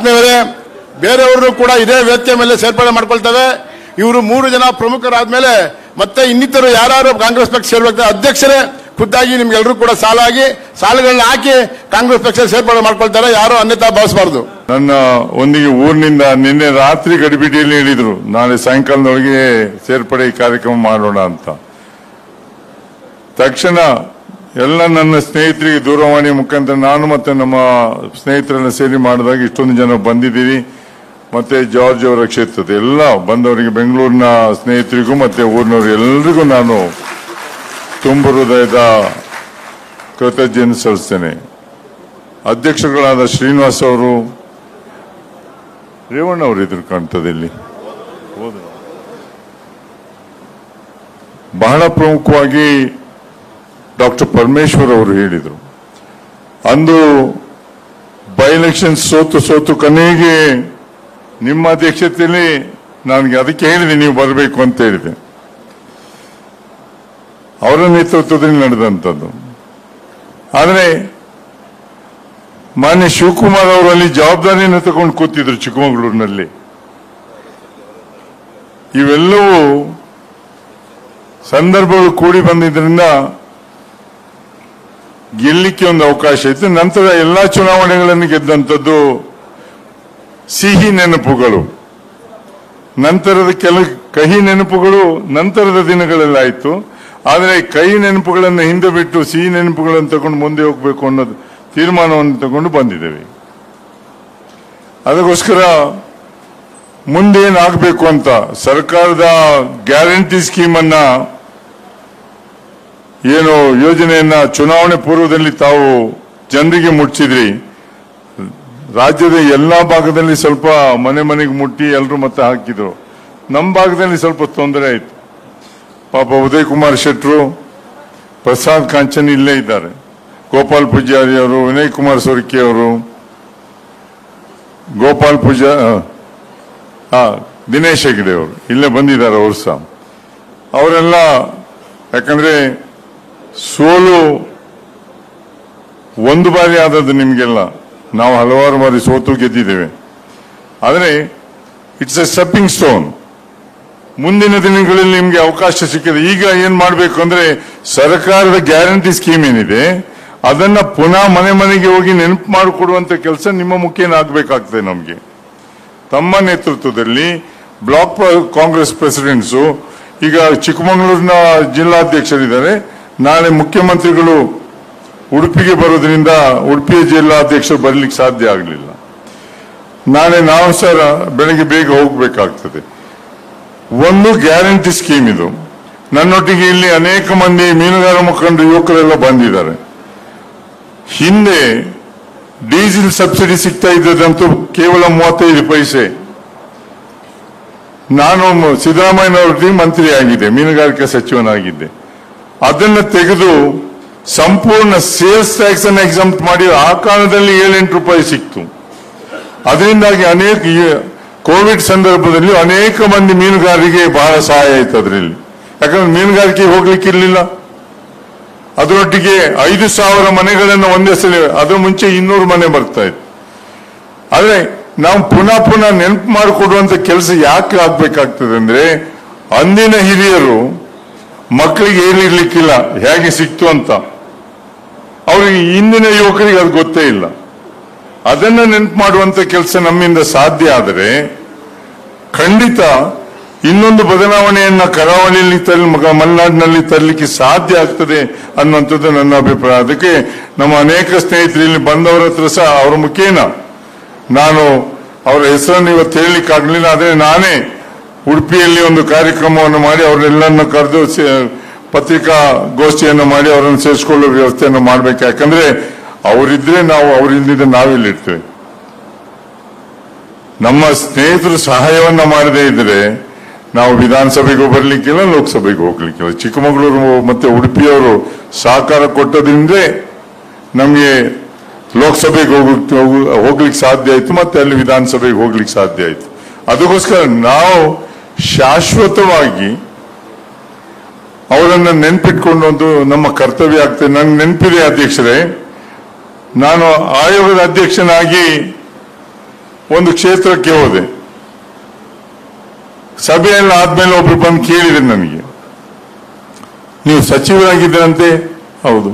ಆತ್ಮೀಯವರೇ, ಬೇರೆಯವರು ಕೂಡ ಇದೇ ವೇದಿಕೆ ಮೇಲೆ ಸೇರ್ಪಡೆ ಮಾಡ್ಕೊಳ್ತವೆ. ಇವರು 3 ಜನ ಪ್ರಮುಖರಾದ್ಮೇಲೆ ಮತ್ತೆ ಇನ್ನಿತರು ಯಾರು ಕಾಂಗ್ರೆಸ್ ಪಕ್ಷ ಸೇರ್ಬೇಕು, ಅಧ್ಯಕ್ಷರೇ ಖುದ್ದಾಗಿ ನಿಮ್ಗೆಲ್ಲರೂ ಕೂಡ ಸಾಲಗಳನ್ನ ಹಾಕಿ ಕಾಂಗ್ರೆಸ್ ಪಕ್ಷ ಸೇರ್ಪಡೆ ಮಾಡ್ಕೊಳ್ತಾರೆ. ಯಾರು ಅನ್ಯತಾ ಭಾವಿಸಬಾರದು. ನನ್ನ ಒಂದಿಗೆ ಊರಿನಿಂದ ನಿನ್ನೆ ರಾತ್ರಿ ಗಡಿಬಿಡಿಯಲ್ಲಿ ಹೇಳಿದ್ರು, ನಾಳೆ ಸಾಯಂಕಾಲದೊಳಗೆ ಸೇರ್ಪಡೆ ಕಾರ್ಯಕ್ರಮ ಮಾಡೋಣ ಅಂತ. ತಕ್ಷಣ ಎಲ್ಲ ನನ್ನ ಸ್ನೇಹಿತರಿಗೆ ದೂರವಾಣಿ ಮುಖಾಂತರ ನಾನು ಮತ್ತೆ ನಮ್ಮ ಸ್ನೇಹಿತರೆಲ್ಲ ಸೇರಿ ಮಾಡಿದಾಗ ಇಷ್ಟೊಂದು ಜನ ಬಂದಿದ್ದೀರಿ. ಮತ್ತೆ ಜಾರ್ಜ್ ಅವರ ಕ್ಷೇತ್ರದ ಎಲ್ಲ ಬಂದವರಿಗೆ, ಬೆಂಗಳೂರಿನ ಸ್ನೇಹಿತರಿಗೂ ಮತ್ತೆ ಊರಿನವರು ಎಲ್ಲರಿಗೂ ನಾನು ತುಂಬ ಹೃದಯದ ಕೃತಜ್ಞತೆ ಸಲ್ಲಿಸ್ತೇನೆ. ಅಧ್ಯಕ್ಷರುಗಳಾದ ಶ್ರೀನಿವಾಸ್ ಅವರು, ರೇವಣ್ಣ ಅವರು ಇದ್ರು ಕಾಣ್ತದೆ ಇಲ್ಲಿ. ಬಹಳ ಪ್ರಮುಖವಾಗಿ ಡಾಕ್ಟರ್ ಪರಮೇಶ್ವರ್ ಅವರು ಹೇಳಿದರು, ಅಂದು ಬೈ ಎಲೆಕ್ಷನ್ ಸೋತು ಕೊನೆಗೆ ನಿಮ್ಮ ಅಧ್ಯಕ್ಷತೆಯಲ್ಲಿ ನನಗೆ ಅದಕ್ಕೆ ಹೇಳಿದೆ ನೀವು ಬರಬೇಕು ಅಂತ ಹೇಳಿದೆ. ಅವರ ನೇತೃತ್ವದಲ್ಲಿ ನಡೆದಂಥದ್ದು. ಆದರೆ ಮಾನ್ಯ ಶಿವಕುಮಾರ್ ಅವರು ಅಲ್ಲಿ ಜವಾಬ್ದಾರಿಯನ್ನು ತಗೊಂಡು ಕೂತಿದ್ರು ಚಿಕ್ಕಮಗಳೂರಿನಲ್ಲಿ. ಇವೆಲ್ಲವೂ ಸಂದರ್ಭಗಳು ಕೂಡಿ ಬಂದಿದ್ದರಿಂದ ಗೆಲ್ಲಲಿಕ್ಕೆ ಒಂದು ಅವಕಾಶ ಇತ್ತು. ನಂತರ ಎಲ್ಲಾ ಚುನಾವಣೆಗಳನ್ನು ಗೆದ್ದಂಥದ್ದು ಸಿಹಿ ನೆನಪುಗಳು, ನಂತರದ ಕೆಲವು ಕಹಿ ನೆನಪುಗಳು ನಂತರದ ದಿನಗಳಲ್ಲಾಯಿತು. ಆದರೆ ಕಹಿ ನೆನಪುಗಳನ್ನು ಹಿಂದೆ ಬಿಟ್ಟು ಸಿಹಿ ನೆನಪುಗಳನ್ನು ತಗೊಂಡು ಮುಂದೆ ಹೋಗಬೇಕು ಅನ್ನೋದು ತೀರ್ಮಾನವನ್ನು ತಗೊಂಡು ಬಂದಿದ್ದೇವೆ. ಅದಕ್ಕೋಸ್ಕರ ಮುಂದೇನಾಗಬೇಕು ಅಂತ ಸರ್ಕಾರದ ಗ್ಯಾರಂಟಿ ಸ್ಕೀಮ್ ಅನ್ನ ಏನು ಯೋಜನೆಯನ್ನ ಚುನಾವಣೆ ಪೂರ್ವದಲ್ಲಿ ತಾವು ಜನರಿಗೆ ಮುಟ್ಟಿಸಿದ್ರಿ. ರಾಜ್ಯದ ಎಲ್ಲಾ ಭಾಗದಲ್ಲಿ ಸ್ವಲ್ಪ ಮನೆಗೆ ಮುಟ್ಟಿ ಎಲ್ಲರೂ ಮತ್ತೆ ಹಾಕಿದ್ರು. ನಮ್ಮ ಭಾಗದಲ್ಲಿ ಸ್ವಲ್ಪ ತೊಂದರೆ ಆಯಿತು. ಪಾಪ ಉದಯ್ ಕುಮಾರ್ ಶೆಟ್ಟರು, ಪ್ರಸಾದ್ ಕಾಂಚನ್ ಇಲ್ಲೇ ಇದ್ದಾರೆ, ಗೋಪಾಲ್ ಪೂಜಾರಿ ಅವರು, ವಿನಯ್ ಕುಮಾರ್ ಸೊರಕೆ ಅವರು, ಗೋಪಾಲ್ ದಿನೇಶ್ ಹೆಗಡೆ ಅವರು ಇಲ್ಲೇ ಬಂದಿದ್ದಾರೆ. ಅವರು ಸಹ ಅವರೆಲ್ಲ, ಯಾಕಂದ್ರೆ ಸೋಲು ಒಂದು ಬಾರಿ ಆದದ್ದು ನಿಮಗೆಲ್ಲ, ನಾವು ಹಲವಾರು ಬಾರಿ ಸೋತು ಗೆದ್ದಿದ್ದೇವೆ. ಆದರೆ ಇಟ್ಸ್ ಎ ಸ್ಟೆಪ್ಪಿಂಗ್ ಸ್ಟೋನ್. ಮುಂದಿನ ದಿನಗಳಲ್ಲಿ ನಿಮಗೆ ಅವಕಾಶ ಸಿಕ್ಕಿದೆ. ಈಗ ಏನ್ ಮಾಡಬೇಕು ಅಂದ್ರೆ ಸರ್ಕಾರದ ಗ್ಯಾರಂಟಿ ಸ್ಕೀಮ್ ಏನಿದೆ ಅದನ್ನ ಪುನಃ ಮನೆಗೆ ಹೋಗಿ ನೆನಪು ಮಾಡಿಕೊಡುವಂತ ಕೆಲಸ ನಿಮ್ಮ ಮುಖೇನ ಆಗಬೇಕಾಗ್ತದೆ. ನಮಗೆ ತಮ್ಮ ನೇತೃತ್ವದಲ್ಲಿ ಬ್ಲಾಕ್ ಕಾಂಗ್ರೆಸ್ ಪ್ರೆಸಿಡೆಂಟ್ಸು, ಈಗ ಚಿಕ್ಕಮಗಳೂರಿನ ಜಿಲ್ಲಾಧ್ಯಕ್ಷರಿದ್ದಾರೆ, ನಾಳೆ ಮುಖ್ಯಮಂತ್ರಿಗಳು ಉಡುಪಿಗೆ ಬರೋದ್ರಿಂದ ಉಡುಪಿಯ ಜಿಲ್ಲಾಧ್ಯಕ್ಷರು ಬರಲಿಕ್ಕೆ ಸಾಧ್ಯ ಆಗಲಿಲ್ಲ. ನಾಳೆ ನಾವು ಸಹ ಬೆಳಗ್ಗೆ ಬೇಗ ಹೋಗಬೇಕಾಗ್ತದೆ. ಒಂದು ಗ್ಯಾರಂಟಿ ಸ್ಕೀಮ್ ಇದು. ನನ್ನೊಟ್ಟಿಗೆ ಇಲ್ಲಿ ಅನೇಕ ಮಂದಿ ಮೀನುಗಾರ ಮುಖಂಡರು, ಯುವಕರೆಲ್ಲ ಬಂದಿದ್ದಾರೆ. ಹಿಂದೆ ಡೀಸೆಲ್ ಸಬ್ಸಿಡಿ ಸಿಗ್ತಾ ಇದ್ದದಂತೂ ಕೇವಲ 35 ಪೈಸೆ. ನಾನು ಸಿದ್ದರಾಮಯ್ಯನವರೊಟ್ಟಿಗೆ ಮಂತ್ರಿ ಆಗಿದ್ದೆ, ಮೀನುಗಾರಿಕೆ ಸಚಿವನಾಗಿದ್ದೆ. ಅದನ್ನು ತೆಗೆದು ಸಂಪೂರ್ಣ ಸೇಲ್ಸ್ ಟ್ಯಾಕ್ಸ್ ಅನ್ನು ಎಕ್ಸಂಪ್ಟ್ ಮಾಡಿ ಆ ಕಾಲದಲ್ಲಿ 7-8 ರೂಪಾಯಿ ಸಿಕ್ತು. ಅದರಿಂದಾಗಿ ಅನೇಕ ಕೋವಿಡ್ ಸಂದರ್ಭದಲ್ಲಿ ಅನೇಕ ಮಂದಿ ಮೀನುಗಾರರಿಗೆ ಬಹಳ ಸಹಾಯ ಆಯಿತು ಅದರಲ್ಲಿ. ಯಾಕಂದ್ರೆ ಮೀನುಗಾರಿಕೆ ಹೋಗ್ಲಿಕ್ಕೆ ಇರಲಿಲ್ಲ. ಅದರೊಟ್ಟಿಗೆ 5,000 ಮನೆಗಳನ್ನು ಒಂದೇ ಸಲ, ಅದರ ಮುಂಚೆ 200 ಮನೆ ಬರ್ತಾ ಇತ್ತು. ಆದ್ರೆ ನಾವು ಪುನಃ ನೆನಪು ಮಾಡಿಕೊಡುವಂತ ಕೆಲಸ ಯಾಕೆ ಆಗ್ಬೇಕಾಗ್ತದೆ ಅಂದ್ರೆ, ಅಂದಿನ ಹಿರಿಯರು ಮಕ್ಕಳಿಗೆ ಹೇಳಿರ್ಲಿಕ್ಕಿಲ್ಲ ಹೇಗೆ ಸಿಕ್ತು ಅಂತ. ಅವರಿಗೆ ಇಂದಿನ ಯುವಕರಿಗೆ ಅದು ಗೊತ್ತೇ ಇಲ್ಲ. ಅದನ್ನ ನೆನಪು ಮಾಡುವಂತ ಕೆಲಸ ನಮ್ಮಿಂದ ಸಾಧ್ಯ ಆದರೆ ಖಂಡಿತ ಇನ್ನೊಂದು ಬದಲಾವಣೆಯನ್ನ ಕರಾವಳಿಯಲ್ಲಿ ಮಲೆನಾಡಿನಲ್ಲಿ ತರಲಿಕ್ಕೆ ಸಾಧ್ಯ ಆಗ್ತದೆ ಅನ್ನುವಂಥದ್ದು ನನ್ನ ಅಭಿಪ್ರಾಯ. ಅದಕ್ಕೆ ನಮ್ಮ ಅನೇಕ ಸ್ನೇಹಿತರು ಇಲ್ಲಿ ಬಂದವರ ಹತ್ರ ಸಹ ಅವರ ಮುಖೇನ, ನಾನು ಅವರ ಹೆಸರನ್ನು ಇವತ್ತು ಹೇಳಲಿಕ್ಕಾಗಲಿಲ್ಲ, ಆದರೆ ನಾನೇ ಉಡುಪಿಯಲ್ಲಿ ಒಂದು ಕಾರ್ಯಕ್ರಮವನ್ನು ಮಾಡಿ ಅವರೆಲ್ಲರನ್ನು ಕರೆದು ಪತ್ರಿಕಾ ಗೋಷ್ಠಿಯನ್ನು ಮಾಡಿ ಅವರನ್ನು ಸೇರಿಸಿಕೊಳ್ಳುವ ವ್ಯವಸ್ಥೆಯನ್ನು ಮಾಡಬೇಕು. ಯಾಕಂದ್ರೆ ಅವರಿದ್ರೆ ನಾವು, ಅವರಿಲ್ಲದಿದ್ರೆ ನಾವಿಲ್ಲಿರ್ತೇವೆ. ನಮ್ಮ ಸ್ನೇಹಿತರು ಸಹಾಯವನ್ನ ಮಾಡದೇ ಇದ್ರೆ ನಾವು ವಿಧಾನಸಭೆಗೂ ಬರ್ಲಿಕ್ಕಿಲ್ಲ, ಲೋಕಸಭೆಗೂ ಹೋಗ್ಲಿಕ್ಕಿಲ್ಲ. ಚಿಕ್ಕಮಗಳೂರು ಮತ್ತೆ ಉಡುಪಿಯವರು ಸಹಕಾರ ಕೊಟ್ಟದ್ರಿಂದ ನಮಗೆ ಲೋಕಸಭೆಗೆ ಹೋಗ್ಲಿಕ್ಕೆ ಸಾಧ್ಯ ಆಯ್ತು, ಮತ್ತೆ ಅಲ್ಲಿ ವಿಧಾನಸಭೆಗೆ ಹೋಗ್ಲಿಕ್ಕೆ ಸಾಧ್ಯ ಆಯ್ತು. ಅದಕ್ಕೋಸ್ಕರ ನಾವು ಶಾಶ್ವತವಾಗಿ ಅವರನ್ನು ನೆನಪಿಟ್ಕೊಂಡು ಒಂದು ನಮ್ಮ ಕರ್ತವ್ಯ ಆಗ್ತದೆ. ನಂಗೆ ನೆನಪಿದೆ ಅಧ್ಯಕ್ಷರೇ, ನಾನು ಆಯೋಗದ ಅಧ್ಯಕ್ಷನಾಗಿ ಒಂದು ಕ್ಷೇತ್ರಕ್ಕೆ ಹೋದೆ. ಸಭೆಯೆಲ್ಲ ಆದ್ಮೇಲೆ ಒಬ್ರು ಬಂದು ಕೇಳಿದ್ರು ನನಗೆ, ನೀವು ಸಚಿವರಾಗಿದ್ದರಂತೆ? ಹೌದು.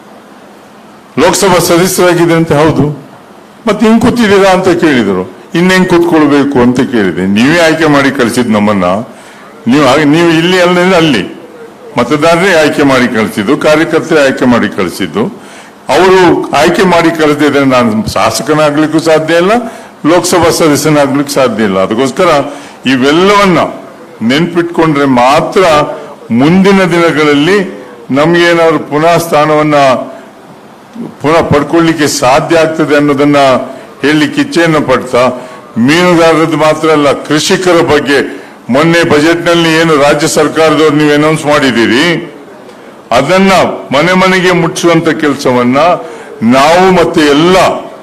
ಲೋಕಸಭಾ ಸದಸ್ಯರಾಗಿದ್ದರಂತೆ? ಹೌದು. ಮತ್ತೆ ಹಿಂಗ್ ಕೂತಿದ್ದೀರಾ ಅಂತ ಕೇಳಿದರು. ಇನ್ನೇನ್ ಕೂತ್ಕೊಳ್ಬೇಕು ಅಂತ ಕೇಳಿದೆ. ನೀವೇ ಆಯ್ಕೆ ಮಾಡಿ ಕಳಿಸಿದ್ ನಮ್ಮನ್ನ. ನೀವು ಇಲ್ಲಿ ಅಲ್ಲಂದ್ರೆ ಅಲ್ಲಿ ಮತದಾರರೇ ಆಯ್ಕೆ ಮಾಡಿ ಕಳಿಸಿದ್ದು, ಕಾರ್ಯಕರ್ತರೇ ಆಯ್ಕೆ ಮಾಡಿ ಕಳಿಸಿದ್ದು. ಅವರು ಆಯ್ಕೆ ಮಾಡಿ ಕಳಿಸಿದ್ರೆ ನಾನು ಶಾಸಕನಾಗ್ಲಿಕ್ಕೂ ಸಾಧ್ಯ ಇಲ್ಲ, ಲೋಕಸಭಾ ಸದಸ್ಯನಾಗ್ಲಿಕ್ಕೆ ಸಾಧ್ಯ ಇಲ್ಲ. ಅದಕ್ಕೋಸ್ಕರ ಇವೆಲ್ಲವನ್ನ ನೆನ್ಪಿಟ್ಕೊಂಡ್ರೆ ಮಾತ್ರ ಮುಂದಿನ ದಿನಗಳಲ್ಲಿ ನಮ್ಗೇನಾದ್ರು ಪುನಃ ಸ್ಥಾನವನ್ನ ಪುನಃ ಪಡ್ಕೊಳ್ಳಿಕ್ಕೆ ಸಾಧ್ಯ ಆಗ್ತದೆ ಅನ್ನೋದನ್ನ ಹೇಳಲಿಕ್ಕೆ ಇಚ್ಛೆಯನ್ನು ಪಡ್ತಾ, ಮೀನುಗಾರರದ್ದು ಮಾತ್ರ ಅಲ್ಲ, ಕೃಷಿಕರ ಬಗ್ಗೆ ಮೊನ್ನೆ ಬಜೆಟ್ನಲ್ಲಿ ಏನು ರಾಜ್ಯ ಸರ್ಕಾರದವ್ರು ನೀವು ಅನೌನ್ಸ್ ಮಾಡಿದ್ದೀರಿ, ಅದನ್ನ ಮನೆ ಮನೆಗೆ ಮುಟ್ಟಿಸುವಂತ ಕೆಲಸವನ್ನ ನಾವು ಮತ್ತೆ ಎಲ್ಲ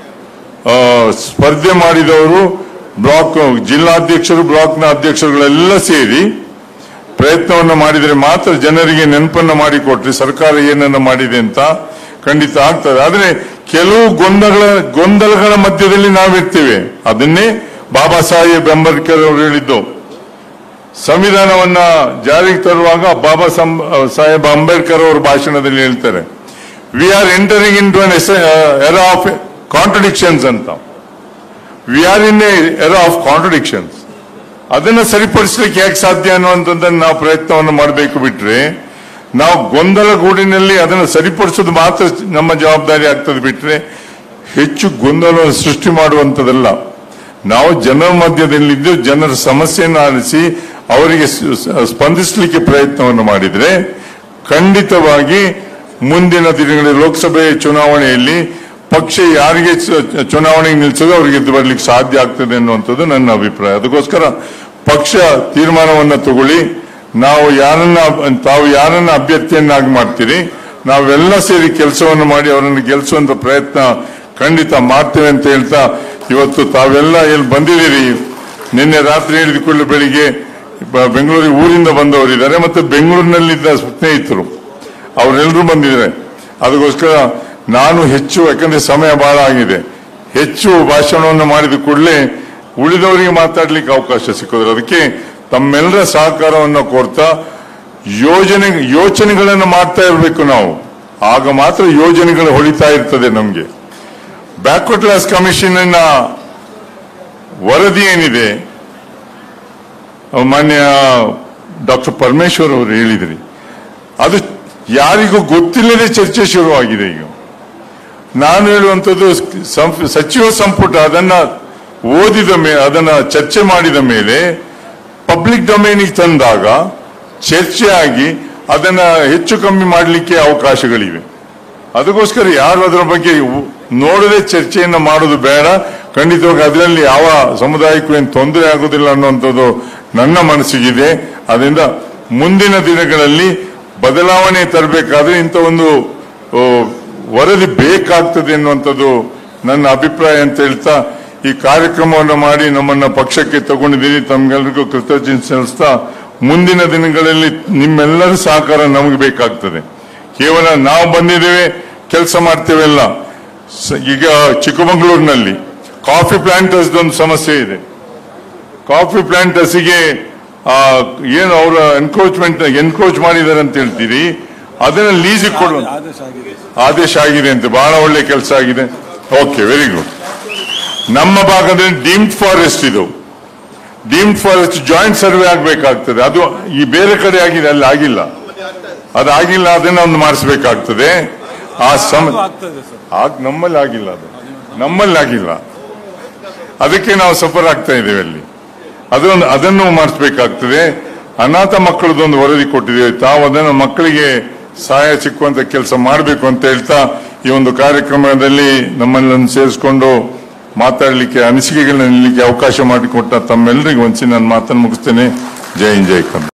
ಸ್ಪರ್ಧೆ ಮಾಡಿದವರು, ಬ್ಲಾಕ್ ಜಿಲ್ಲಾಧ್ಯಕ್ಷರು, ಬ್ಲಾಕ್ನ ಅಧ್ಯಕ್ಷರುಗಳೆಲ್ಲ ಸೇರಿ ಪ್ರಯತ್ನವನ್ನು ಮಾಡಿದರೆ ಮಾತ್ರ ಜನರಿಗೆ ನೆನಪನ್ನ ಮಾಡಿಕೊಟ್ರೆ ಸರ್ಕಾರ ಏನನ್ನ ಮಾಡಿದೆ ಅಂತ ಖಂಡಿತ ಆಗ್ತದೆ. ಆದ್ರೆ ಕೆಲವು ಗೊಂದಲಗಳ ಮಧ್ಯದಲ್ಲಿ ನಾವಿರ್ತೇವೆ. ಅದನ್ನೇ ಬಾಬಾ ಸಾಹೇಬ್ ಅಂಬೇಡ್ಕರ್ ಅವರು ಹೇಳಿದ್ದು. ಸಂವಿಧಾನವನ್ನ ಜಾರಿಗೆ ತರುವಾಗ ಬಾಬಾ ಸಾಹೇಬ್ ಅಂಬೇಡ್ಕರ್ ಅವರ ಭಾಷಣದಲ್ಲಿ ಹೇಳ್ತಾರೆ, we are entering into an era of contradictions ಅಂತ. We are in era of contradictions. ಅದನ್ನ ಸರಿಪಡಿಸಲಿಕ್ಕೆ ಯಾಕೆ ಸಾಧ್ಯ ಅನ್ನುವಂಥದ್ದನ್ನು ನಾವು ಪ್ರಯತ್ನವನ್ನು ಮಾಡಬೇಕು. ಬಿಟ್ರೆ ನಾವು ಗೊಂದಲಗೂಡಿನಲ್ಲಿ ಅದನ್ನು ಸರಿಪಡಿಸೋದು ಮಾತ್ರ ನಮ್ಮ ಜವಾಬ್ದಾರಿ ಆಗ್ತದೆ. ಬಿಟ್ರೆ ಹೆಚ್ಚು ಗೊಂದಲವನ್ನು ಸೃಷ್ಟಿ ಮಾಡುವಂಥದ್ದಲ್ಲ. ನಾವು ಜನರ ಮಧ್ಯದಲ್ಲಿದ್ದು ಜನರ ಸಮಸ್ಯೆಯನ್ನು ಆಲಿಸಿ ಅವರಿಗೆ ಸ್ಪಂದಿಸಲಿಕ್ಕೆ ಪ್ರಯತ್ನವನ್ನು ಮಾಡಿದ್ರೆ ಖಂಡಿತವಾಗಿ ಮುಂದಿನ ದಿನಗಳಲ್ಲಿ ಲೋಕಸಭೆ ಚುನಾವಣೆಯಲ್ಲಿ ಪಕ್ಷ ಯಾರಿಗೆ ಚುನಾವಣೆಗೆ ನಿಲ್ಲಿಸೋದು ಅವರಿಗೆ ಗೆದ್ದು ಬರಲಿಕ್ಕೆ ಸಾಧ್ಯ ಆಗ್ತದೆ ಅನ್ನುವಂಥದ್ದು ನನ್ನ ಅಭಿಪ್ರಾಯ. ಅದಕ್ಕೋಸ್ಕರ ಪಕ್ಷ ತೀರ್ಮಾನವನ್ನು ತಗೊಳ್ಳಿ. ತಾವು ಯಾರನ್ನ ಅಭ್ಯರ್ಥಿಯನ್ನಾಗಿ ಮಾಡ್ತೀರಿ, ನಾವೆಲ್ಲ ಸೇರಿ ಕೆಲಸವನ್ನು ಮಾಡಿ ಅವರನ್ನು ಗೆಲ್ಲಿಸುವಂತ ಪ್ರಯತ್ನ ಖಂಡಿತ ಮಾಡ್ತೇವೆ ಅಂತ ಹೇಳ್ತಾ, ಇವತ್ತು ತಾವೆಲ್ಲ ಎಲ್ಲಿ ಬಂದಿದ್ದೀರಿ, ನಿನ್ನೆ ರಾತ್ರಿ ಹೇಳಿದ ಕೂಡಲೇ ಬೆಳಿಗ್ಗೆ ಬೆಂಗಳೂರಿಗೆ ಊರಿಂದ ಬಂದವರಿದ್ದಾರೆ, ಮತ್ತೆ ಬೆಂಗಳೂರಿನಲ್ಲಿದ್ದ ಸ್ನೇಹಿತರು ಅವರೆಲ್ಲರೂ ಬಂದಿದ್ದಾರೆ. ಅದಕ್ಕೋಸ್ಕರ ನಾನು ಹೆಚ್ಚು, ಯಾಕಂದ್ರೆ ಸಮಯ ಬಹಳ ಆಗಿದೆ, ಹೆಚ್ಚು ಭಾಷಣವನ್ನು ಮಾಡಿದ ಕೂಡಲೇ ಉಳಿದವರಿಗೆ ಮಾತಾಡ್ಲಿಕ್ಕೆ ಅವಕಾಶ ಸಿಕ್ಕಿದ್ರು. ಅದಕ್ಕೆ ತಮ್ಮೆಲ್ಲರ ಸಹಕಾರವನ್ನು ಕೋರ್ತಾ ಯೋಚನೆಗಳನ್ನು ಮಾಡ್ತಾ ಇರಬೇಕು ನಾವು. ಆಗ ಮಾತ್ರ ಯೋಜನೆಗಳು ಹೊಳಿತಾ ಇರ್ತದೆ ನಮಗೆ. ಬ್ಯಾಕ್ವರ್ಡ್ ಕ್ಲಾಸ್ ಕಮಿಷನ್ ವರದಿ ಏನಿದೆ, ಮಾನ್ಯ ಡಾಕ್ಟರ್ ಪರಮೇಶ್ವರ್ ಅವರು ಹೇಳಿದ್ರಿ, ಅದು ಯಾರಿಗೂ ಗೊತ್ತಿಲ್ಲದೆ ಚರ್ಚೆ ಶುರುವಾಗಿದೆ. ಈಗ ನಾನು ಹೇಳುವಂಥದ್ದು, ಸಚಿವ ಸಂಪುಟ ಅದನ್ನ ಓದಿದ ಮೇಲೆ, ಅದನ್ನ ಚರ್ಚೆ ಮಾಡಿದ ಮೇಲೆ ಪಬ್ಲಿಕ್ ಡೊಮೇನಿಗೆ ತಂದಾಗ ಚರ್ಚೆ ಆಗಿ ಅದನ್ನ ಹೆಚ್ಚು ಕಮ್ಮಿ ಮಾಡಲಿಕ್ಕೆ ಅವಕಾಶಗಳಿವೆ. ಅದಕ್ಕೋಸ್ಕರ ಯಾರು ಅದರ ಬಗ್ಗೆ ನೋಡದೆ ಚರ್ಚೆಯನ್ನು ಮಾಡೋದು ಬೇಡ. ಖಂಡಿತವಾಗಿ ಅದರಲ್ಲಿ ಯಾವ ಸಮುದಾಯಕ್ಕೂ ಏನು ತೊಂದರೆ ಆಗುದಿಲ್ಲ ಅನ್ನುವಂಥದ್ದು ನನ್ನ ಮನಸ್ಸಿಗಿದೆ. ಅದರಿಂದ ಮುಂದಿನ ದಿನಗಳಲ್ಲಿ ಬದಲಾವಣೆ ತರಬೇಕಾದ್ರೆ ಇಂಥ ಒಂದು ವರದಿ ಬೇಕಾಗ್ತದೆ ಅನ್ನುವಂಥದ್ದು ನನ್ನ ಅಭಿಪ್ರಾಯ ಅಂತ ಹೇಳ್ತಾ, ಈ ಕಾರ್ಯಕ್ರಮವನ್ನು ಮಾಡಿ ನಮ್ಮನ್ನ ಪಕ್ಷಕ್ಕೆ ತಗೊಂಡಿದ್ದೀರಿ. ತಮ್ಗೆಲ್ರಿಗೂ ಕೃತಜ್ಞತೆ ಸಲ್ಲಿಸ್ತಾ, ಮುಂದಿನ ದಿನಗಳಲ್ಲಿ ನಿಮ್ಮೆಲ್ಲರ ಸಹಕಾರ ನಮಗೆ ಬೇಕಾಗ್ತದೆ. ಕೇವಲ ನಾವು ಬಂದಿದ್ದೇವೆ ಕೆಲಸ ಮಾಡ್ತೇವೆಲ್ಲ. ಈಗ ಚಿಕ್ಕಮಗಳೂರಿನಲ್ಲಿ ಕಾಫಿ ಪ್ಲಾಂಟರ್ಸ್ ಒಂದು ಸಮಸ್ಯೆ ಇದೆ. ಕಾಫಿ ಪ್ಲಾಂಟರ್ಸ್ಗೆ ಏನು ಅವರ ಎನ್ಕ್ರೋಚ್ ಮಾಡಿದ್ದಾರೆ ಅಂತ ಹೇಳ್ತೀರಿ, ಅದನ್ನ ಲೀಸಿಗೆ ಕೊಡುವ ಆದೇಶ ಆಗಿದೆ ಅಂತ. ಬಹಳ ಒಳ್ಳೆ ಕೆಲಸ ಆಗಿದೆ. Okay, very good. ನಮ್ಮ ಭಾಗದಲ್ಲಿ ಡೀಮ್ಡ್ ಫಾರೆಸ್ಟ್, ಇದು ಡೀಮ್ಡ್ ಫಾರೆಸ್ಟ್ ಜಾಯಿಂಟ್ ಸರ್ವೆ ಆಗಬೇಕಾಗ್ತದೆ. ಅದು ಈ ಬೇರೆ ಕಡೆ ಆಗಿದೆ, ಅಲ್ಲಿ ಆಗಿಲ್ಲ, ಅದಾಗಿಲ್ಲ. ಅದನ್ನ ಒಂದು ಮಾಡಿಸಬೇಕಾಗ್ತದೆ. ನಮ್ಮಲ್ಲಿ ಆಗಿಲ್ಲ, ಅದು ನಮ್ಮಲ್ಲಿ ಆಗಿಲ್ಲ. ಅದಕ್ಕೆ ನಾವು ಸಫರ್ ಆಗ್ತಾ ಇದ್ದೇವೆ ಅಲ್ಲಿ. ಅದನ್ನು ಮಾಡಿಸಬೇಕಾಗ್ತದೆ. ಅನಾಥ ಮಕ್ಕಳದೊಂದು ವರದಿ ಕೊಟ್ಟಿದ್ದೇವೆ. ತಾವು ಅದನ್ನು ಮಕ್ಕಳಿಗೆ ಸಹಾಯ ಸಿಕ್ಕುವಂತ ಕೆಲಸ ಮಾಡಬೇಕು ಅಂತ ಹೇಳ್ತಾ, ಈ ಒಂದು ಕಾರ್ಯಕ್ರಮದಲ್ಲಿ ನಮ್ಮನ್ನು ಸೇರಿಸಿಕೊಂಡು ಮಾತಾಡಲಿಕ್ಕೆ, ಅನಿಸಿಕೆಗಳನ್ನ ನೀಡಲಿಕ್ಕೆ ಅವಕಾಶ ಮಾಡಿಕೊಟ್ಟ ತಮ್ಮೆಲ್ಲರಿಗೂ ಒಂದ್ಸಿ ನನ್ನ ಮಾತನ್ನು ಮುಗಿಸ್ತೇನೆ. ಜೈ ಹಿಂದ್, ಜೈ ಕನ್ನಡ.